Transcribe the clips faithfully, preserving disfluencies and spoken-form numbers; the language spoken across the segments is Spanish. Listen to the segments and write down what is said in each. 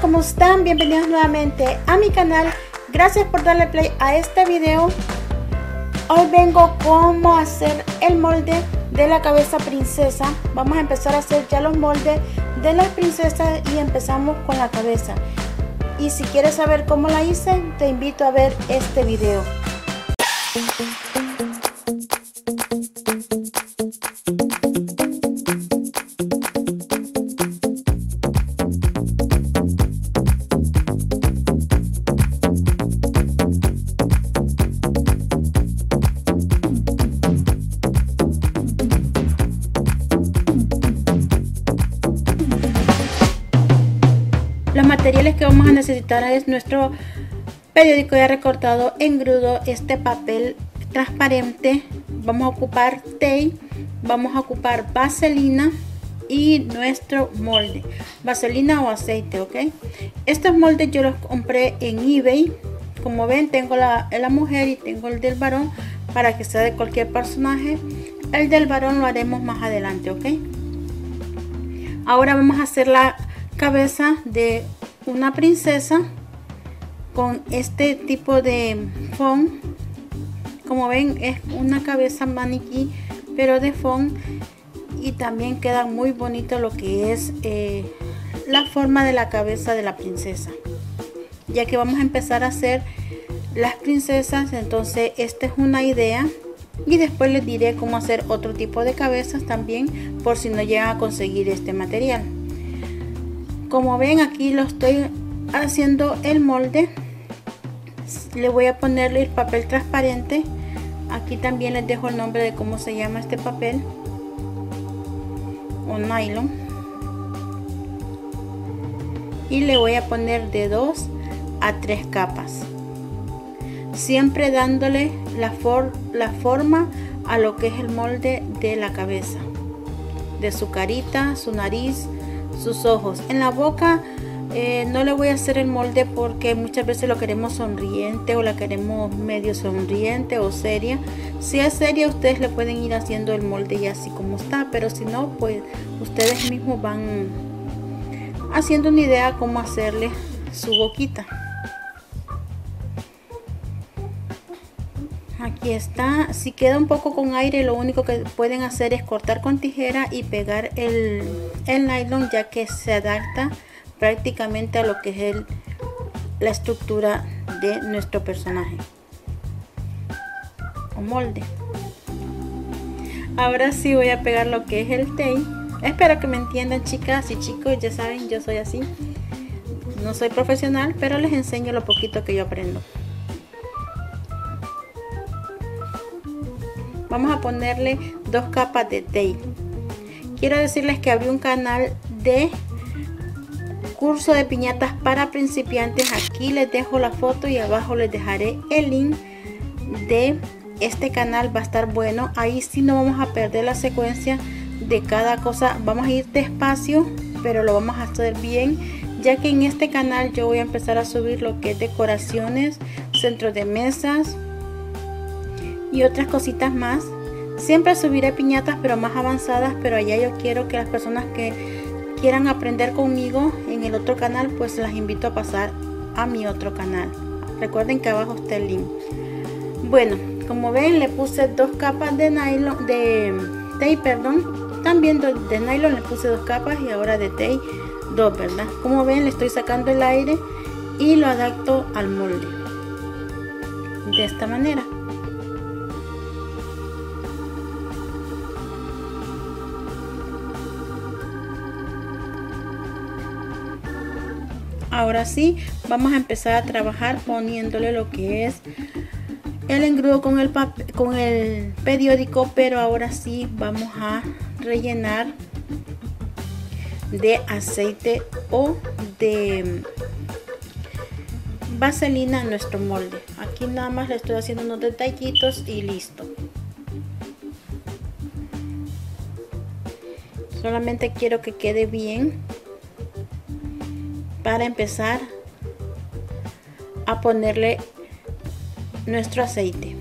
¿cómo están? Bienvenidos nuevamente a mi canal. Gracias por darle play a este video. Hoy vengo cómo hacer el molde de la cabeza princesa. Vamos a empezar a hacer ya los moldes de las princesas y empezamos con la cabeza. Y si quieres saber cómo la hice, te invito a ver este video. Los materiales que vamos a necesitar es nuestro periódico ya recortado, engrudo, este papel transparente, vamos a ocupar tape, vamos a ocupar vaselina y nuestro molde, vaselina o aceite, ok. Estos moldes yo los compré en eBay. Como ven, tengo la, la mujer y tengo el del varón para que sea de cualquier personaje. El del varón lo haremos más adelante, ok. Ahora vamos a hacer la cabeza de una princesa con este tipo de foam. Como ven, es una cabeza maniquí pero de foam, y también queda muy bonito lo que es eh, la forma de la cabeza de la princesa, ya que vamos a empezar a hacer las princesas. Entonces esta es una idea y después les diré cómo hacer otro tipo de cabezas también, por si no llegan a conseguir este material. Como ven, aquí lo estoy haciendo el molde. Le voy a ponerle el papel transparente. Aquí también les dejo el nombre de cómo se llama este papel o nylon, y le voy a poner de dos a tres capas, siempre dándole la, for la forma a lo que es el molde de la cabeza, de su carita, su nariz, sus ojos. En la boca eh, no le voy a hacer el molde porque muchas veces lo queremos sonriente o la queremos medio sonriente o seria. Si es seria, ustedes le pueden ir haciendo el molde ya así como está, pero si no, pues ustedes mismos van haciendo una idea cómo hacerle su boquita. Aquí está. Si queda un poco con aire, lo único que pueden hacer es cortar con tijera y pegar el, el nylon, ya que se adapta prácticamente a lo que es el, la estructura de nuestro personaje o molde. Ahora sí voy a pegar lo que es el tape. Espero que me entiendan, chicas y chicos. Ya saben, yo soy así, no soy profesional, pero les enseño lo poquito que yo aprendo. Vamos a ponerle dos capas de tape. Quiero decirles que abrí un canal de curso de piñatas para principiantes. Aquí les dejo la foto y abajo les dejaré el link de este canal. Va a estar bueno. Ahí sí no vamos a perder la secuencia de cada cosa. Vamos a ir despacio, pero lo vamos a hacer bien, ya que en este canal yo voy a empezar a subir lo que es decoraciones, centros de mesas y otras cositas más. Siempre subiré piñatas pero más avanzadas, pero allá yo quiero que las personas que quieran aprender conmigo en el otro canal, pues las invito a pasar a mi otro canal. Recuerden que abajo está el link. Bueno, como ven, le puse dos capas de nylon, de tape, perdón. También de, de nylon le puse dos capas y ahora de tape dos, ¿verdad? Como ven, le estoy sacando el aire y lo adapto al molde de esta manera. Ahora sí, vamos a empezar a trabajar poniéndole lo que es el engrudo con el papel, con el periódico, pero ahora sí vamos a rellenar de aceite o de vaselina nuestro molde. Aquí nada más le estoy haciendo unos detallitos y listo. Solamente quiero que quede bien para empezar a ponerle nuestro aceite.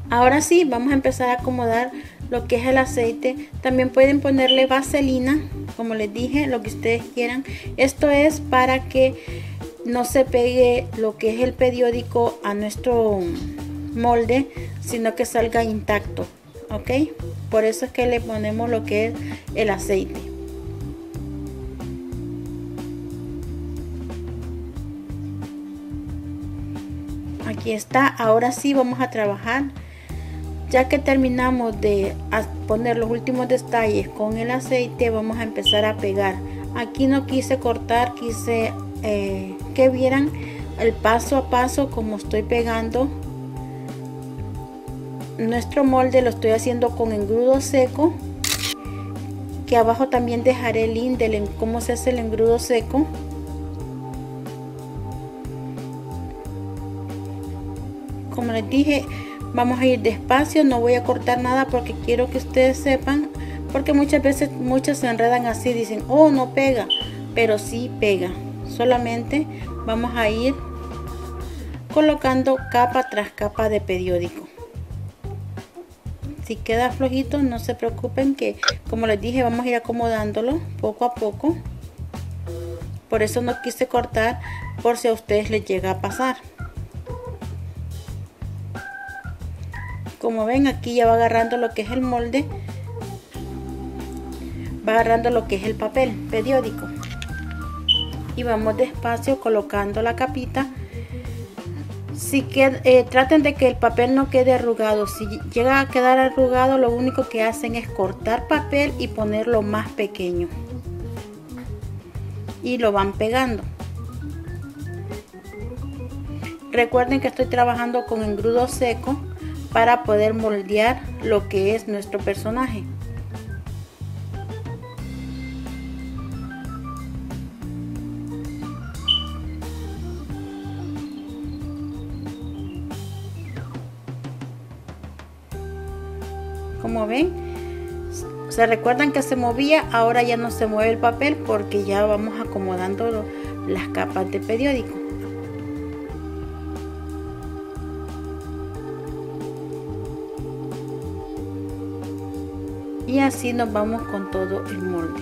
Ahora sí, vamos a empezar a acomodar lo que es el aceite. También pueden ponerle vaselina, como les dije, lo que ustedes quieran. Esto es para que no se pegue lo que es el periódico a nuestro molde, sino que salga intacto, ¿ok? Por eso es que le ponemos lo que es el aceite. Aquí está. Ahora sí vamos a trabajar. Ya que terminamos de poner los últimos detalles con el aceite, vamos a empezar a pegar. Aquí no quise cortar, quise eh, que vieran el paso a paso como estoy pegando. Nuestro molde lo estoy haciendo con engrudo seco, que abajo también dejaré el link de cómo se hace el engrudo seco. Como les dije, vamos a ir despacio, no voy a cortar nada porque quiero que ustedes sepan, porque muchas veces muchas se enredan así, dicen, oh, no pega, pero sí pega. Solamente vamos a ir colocando capa tras capa de periódico. Si queda flojito, no se preocupen, que como les dije, vamos a ir acomodándolo poco a poco. Por eso no quise cortar, por si a ustedes les llega a pasar. Como ven, aquí ya va agarrando lo que es el molde, va agarrando lo que es el papel periódico, y vamos despacio colocando la capita. Si queda, eh, traten de que el papel no quede arrugado. Si llega a quedar arrugado, lo único que hacen es cortar papel y ponerlo más pequeño y lo van pegando. Recuerden que estoy trabajando con engrudo seco para poder moldear lo que es nuestro personaje. Como ven, se recuerdan que se movía, ahora ya no se mueve el papel porque ya vamos acomodando las capas de periódico. Y así nos vamos con todo el molde.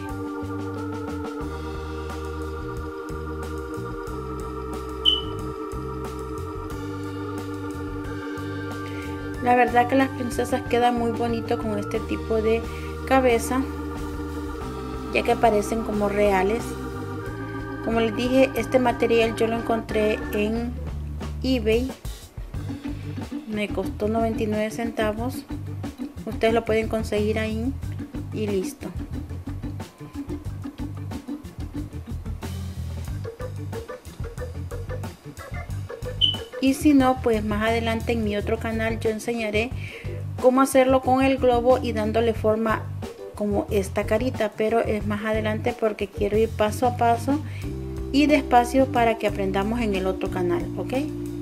La verdad que las princesas quedan muy bonito con este tipo de cabeza, ya que parecen como reales. Como les dije, este material yo lo encontré en eBay, me costó noventa y nueve centavos. Ustedes lo pueden conseguir ahí y listo. Y si no, pues más adelante en mi otro canal yo enseñaré cómo hacerlo con el globo y dándole forma como esta carita, pero es más adelante porque quiero ir paso a paso y despacio para que aprendamos en el otro canal, ¿ok?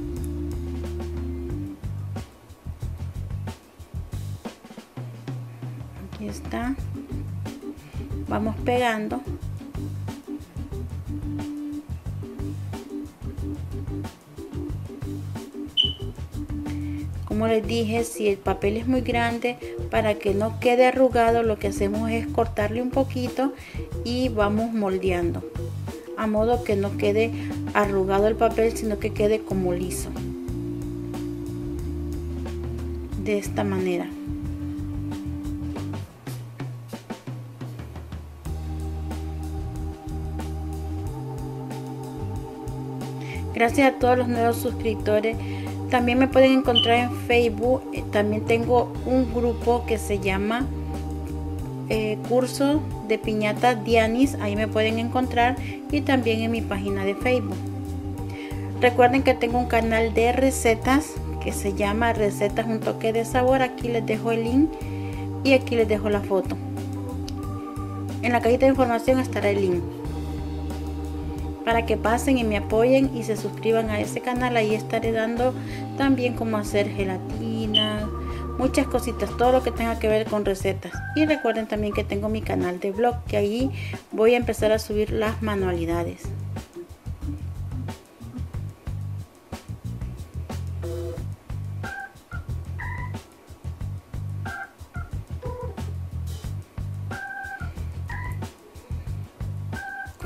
Aquí está. Vamos pegando. Como les dije, si el papel es muy grande, para que no quede arrugado, lo que hacemos es cortarle un poquito y vamos moldeando, a modo que no quede arrugado el papel, sino que quede como liso. De esta manera. Gracias a todos los nuevos suscriptores. También me pueden encontrar en Facebook. También tengo un grupo que se llama eh, Curso de Piñatas Dianis. Ahí me pueden encontrar. Y también en mi página de Facebook. Recuerden que tengo un canal de recetas que se llama Recetas Un Toque de Sabor. Aquí les dejo el link y aquí les dejo la foto. En la cajita de información estará el link, para que pasen y me apoyen y se suscriban a ese canal. Ahí estaré dando también cómo hacer gelatina, muchas cositas, todo lo que tenga que ver con recetas. Y recuerden también que tengo mi canal de blog, que ahí voy a empezar a subir las manualidades.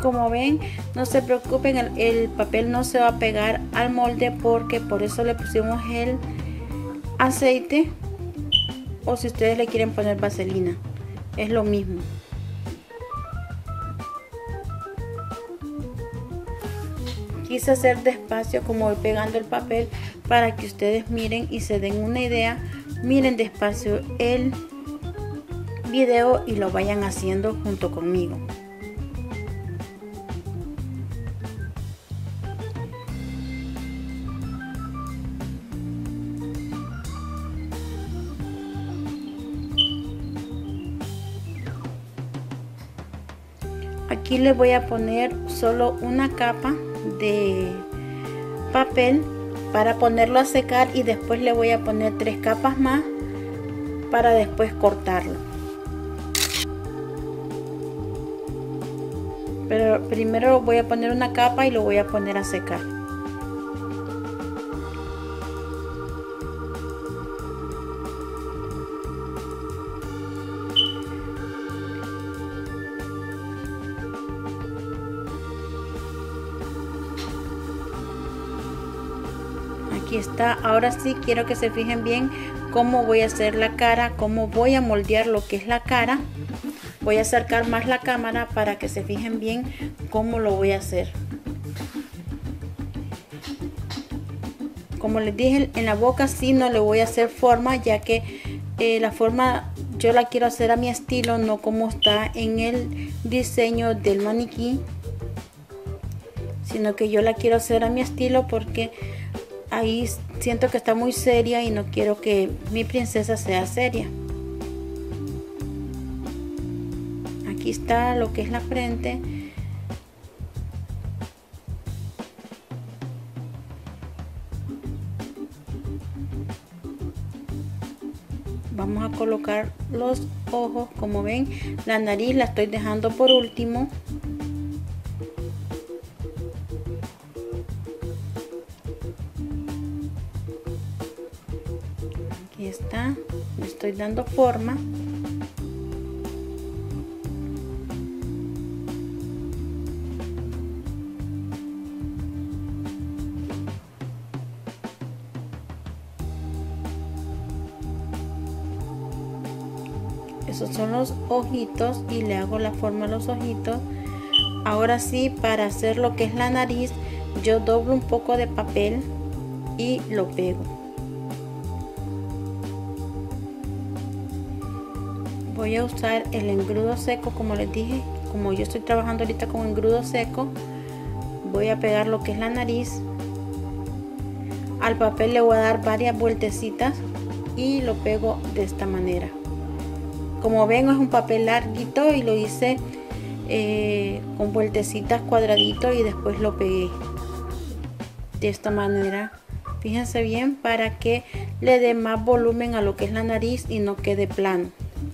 como ven, no se preocupen, el, el papel no se va a pegar al molde, porque por eso le pusimos el aceite, o si ustedes le quieren poner vaselina, es lo mismo. Quise hacer despacio como voy pegando el papel para que ustedes miren y se den una idea. Miren despacio el video y lo vayan haciendo junto conmigo. Aquí le voy a poner solo una capa de papel para ponerlo a secar, y después le voy a poner tres capas más para después cortarlo. Pero primero voy a poner una capa y lo voy a poner a secar. Aquí está. Ahora sí quiero que se fijen bien cómo voy a hacer la cara, cómo voy a moldear lo que es la cara. Voy a acercar más la cámara para que se fijen bien cómo lo voy a hacer. Como les dije, en la boca sí no le voy a hacer forma, ya que eh, la forma yo la quiero hacer a mi estilo, no como está en el diseño del maniquí, sino que yo la quiero hacer a mi estilo, porque ahí siento que está muy seria y no quiero que mi princesa sea seria. Aquí está lo que es la frente. Vamos a colocar los ojos. Como ven, la nariz la estoy dejando por último. Aquí está, le estoy dando forma. Esos son los ojitos y le hago la forma a los ojitos. Ahora sí, para hacer lo que es la nariz, yo doblo un poco de papel y lo pego. Voy a usar el engrudo seco, como les dije, como yo estoy trabajando ahorita con engrudo seco. Voy a pegar lo que es la nariz. Al papel le voy a dar varias vueltecitas y lo pego de esta manera. Como ven, es un papel larguito y lo hice eh, con vueltecitas cuadradito y después lo pegué de esta manera. Fíjense bien para que le dé más volumen a lo que es la nariz y no quede plano.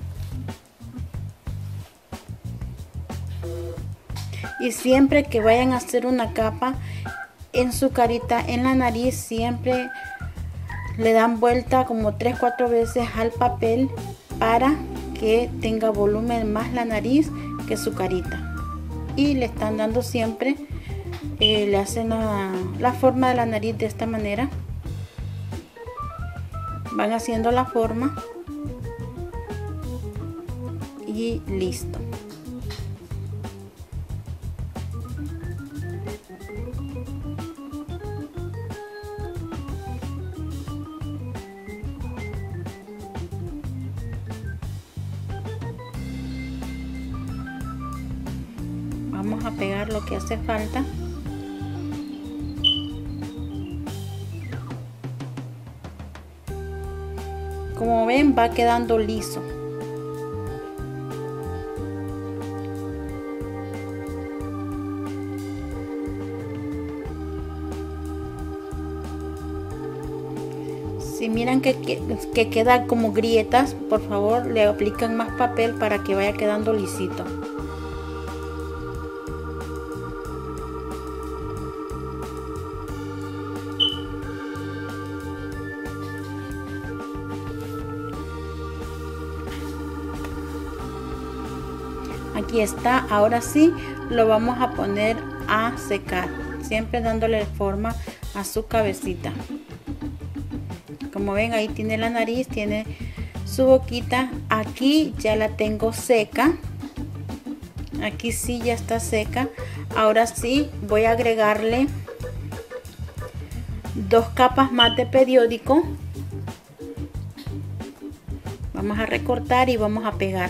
Y siempre que vayan a hacer una capa en su carita, en la nariz, siempre le dan vuelta como tres cuatro veces al papel para que tenga volumen más la nariz que su carita. Y le están dando siempre, eh, le hacen la, la forma de la nariz de esta manera. Van haciendo la forma y listo. Vamos a pegar lo que hace falta. Como ven, va quedando liso. Si miran que, que, que queda como grietas, por favor le aplican más papel para que vaya quedando lisito. Aquí está. Ahora sí lo vamos a poner a secar, siempre dándole forma a su cabecita. Como ven, ahí tiene la nariz, tiene su boquita. Aquí ya la tengo seca. Aquí sí ya está seca. Ahora sí voy a agregarle dos capas más de periódico. Vamos a recortar y vamos a pegar.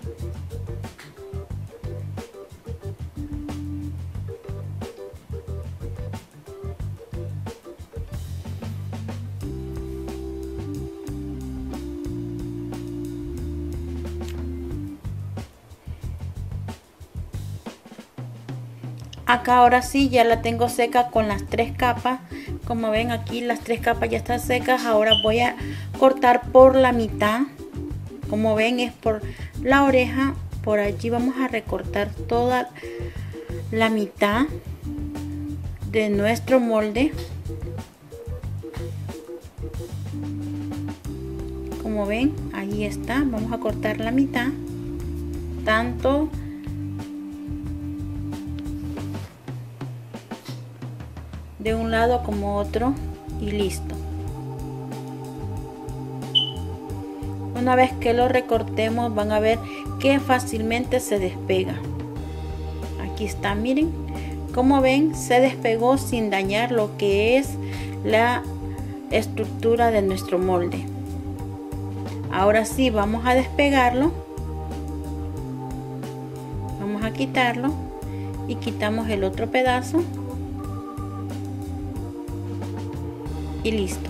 Acá ahora sí ya la tengo seca con las tres capas. Como ven, aquí las tres capas ya están secas. Ahora voy a cortar por la mitad. Como ven, es por la oreja. Por allí vamos a recortar toda la mitad de nuestro molde. Como ven, ahí está. Vamos a cortar la mitad, tanto de un lado como otro, y listo. Una vez que lo recortemos, van a ver que fácilmente se despega. Aquí está, miren. Como ven, se despegó sin dañar lo que es la estructura de nuestro molde. Ahora sí vamos a despegarlo. Vamos a quitarlo y quitamos el otro pedazo. Y listo.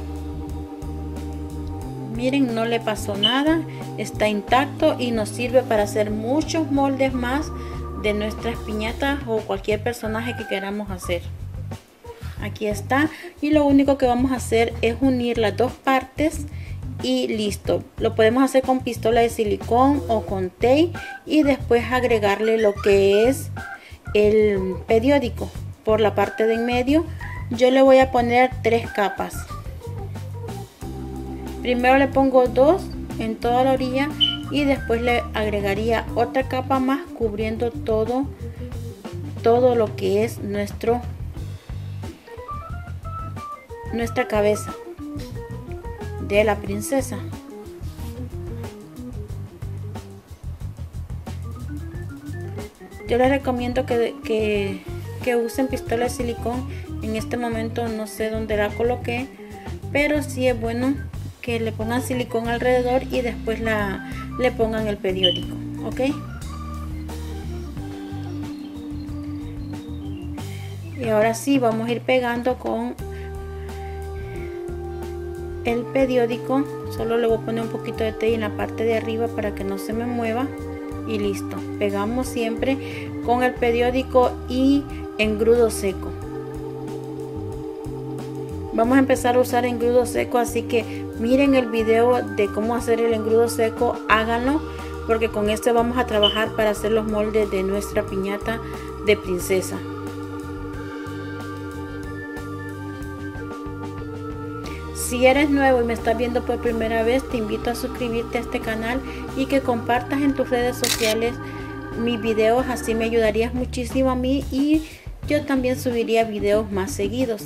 Miren, no le pasó nada, está intacto y nos sirve para hacer muchos moldes más de nuestras piñatas o cualquier personaje que queramos hacer. Aquí está, y lo único que vamos a hacer es unir las dos partes y listo. Lo podemos hacer con pistola de silicón o con tape y después agregarle lo que es el periódico por la parte de en medio. Yo le voy a poner tres capas. Primero le pongo dos en toda la orilla y después le agregaría otra capa más cubriendo todo todo lo que es nuestro nuestra cabeza de la princesa. Yo les recomiendo que, que, que usen pistola de silicón. En este momento no sé dónde la coloqué, pero sí es bueno que le pongan silicón alrededor y después la, le pongan el periódico, ¿ok? Y ahora sí vamos a ir pegando con el periódico. Solo le voy a poner un poquito de tape en la parte de arriba para que no se me mueva y listo. Pegamos siempre con el periódico y engrudo seco. Vamos a empezar a usar engrudo seco, así que miren el video de cómo hacer el engrudo seco, háganlo, porque con este vamos a trabajar para hacer los moldes de nuestra piñata de princesa. Si eres nuevo y me estás viendo por primera vez, te invito a suscribirte a este canal y que compartas en tus redes sociales mis videos, así me ayudarías muchísimo a mí y yo también subiría videos más seguidos.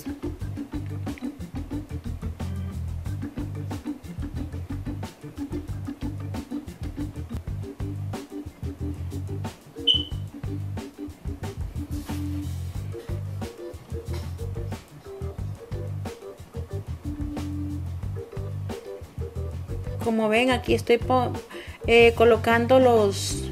Como ven, aquí estoy eh, colocando los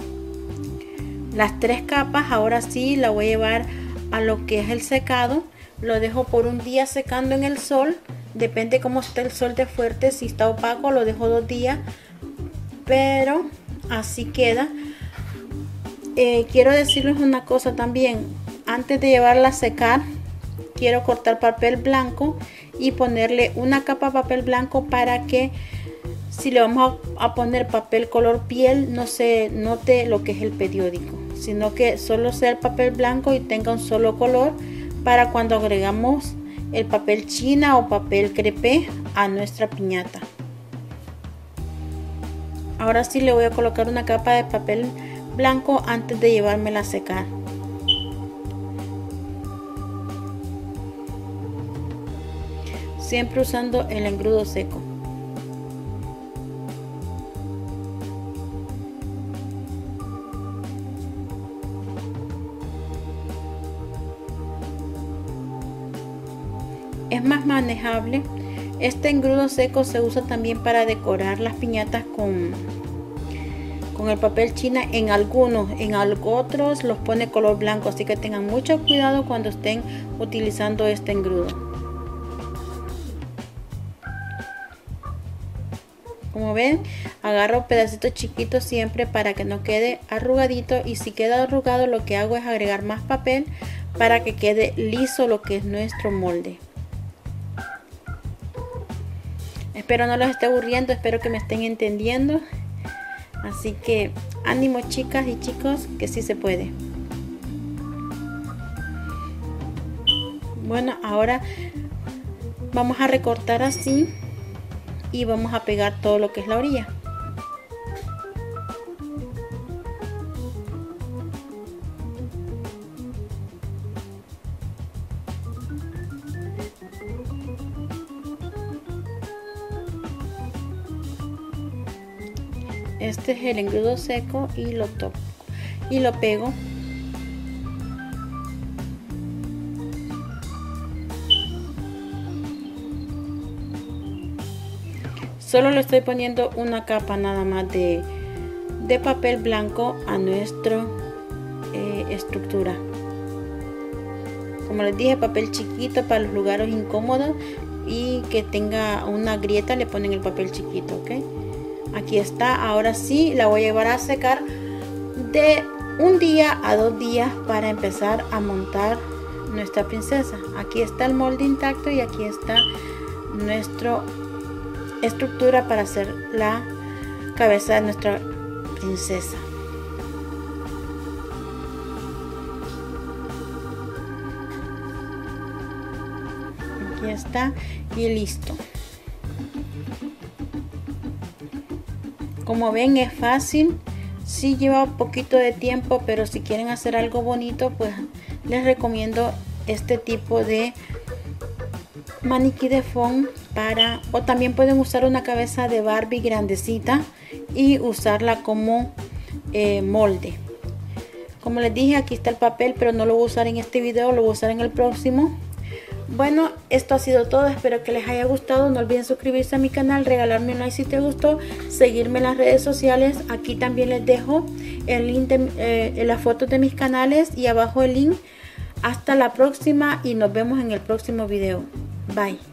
las tres capas. Ahora sí la voy a llevar a lo que es el secado. Lo dejo por un día secando en el sol, depende cómo esté el sol de fuerte. Si está opaco lo dejo dos días, pero así queda. Eh, quiero decirles una cosa también, antes de llevarla a secar quiero cortar papel blanco y ponerle una capa de papel blanco para que si le vamos a, a poner papel color piel no se note lo que es el periódico, sino que solo sea el papel blanco y tenga un solo color para cuando agregamos el papel china o papel crepé a nuestra piñata. Ahora sí le voy a colocar una capa de papel blanco antes de llevármela a secar. Siempre usando el engrudo seco. Es más manejable. Este engrudo seco se usa también para decorar las piñatas con, con el papel china. En algunos, en otros los pone color blanco, así que tengan mucho cuidado cuando estén utilizando este engrudo. Como ven, agarro pedacitos chiquitos siempre para que no quede arrugadito, y si queda arrugado lo que hago es agregar más papel para que quede liso lo que es nuestro molde. Espero no los esté aburriendo, espero que me estén entendiendo. Así que ánimo, chicas y chicos, que sí se puede. Bueno, ahora vamos a recortar así y vamos a pegar todo lo que es la orilla. Este es el engrudo seco y lo toco y lo pego. Solo le estoy poniendo una capa nada más de, de papel blanco a nuestra eh, estructura. Como les dije, papel chiquito para los lugares incómodos y que tenga una grieta, le ponen el papel chiquito, ¿ok? Aquí está. Ahora sí la voy a llevar a secar de un día a dos días para empezar a montar nuestra princesa. Aquí está el molde intacto y aquí está nuestra estructura para hacer la cabeza de nuestra princesa. Aquí está y listo. Como ven, es fácil. Sí lleva un poquito de tiempo, pero si quieren hacer algo bonito, pues les recomiendo este tipo de maniquí de foam para, o también pueden usar una cabeza de Barbie grandecita y usarla como eh, molde. Como les dije, aquí está el papel, pero no lo voy a usar en este video, lo voy a usar en el próximo. Bueno, esto ha sido todo, espero que les haya gustado. No olviden suscribirse a mi canal, regalarme un like si te gustó, seguirme en las redes sociales. Aquí también les dejo el link de eh, las fotos de mis canales y abajo el link. Hasta la próxima y nos vemos en el próximo video. Bye.